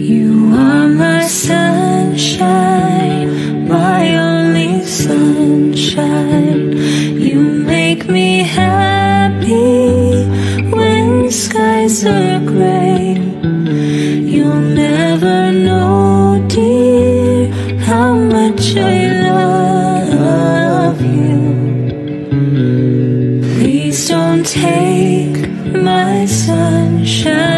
You are my sunshine, my only sunshine. You make me happy when skies are gray. You'll never know, dear, how much I love you. Please don't take my sunshine.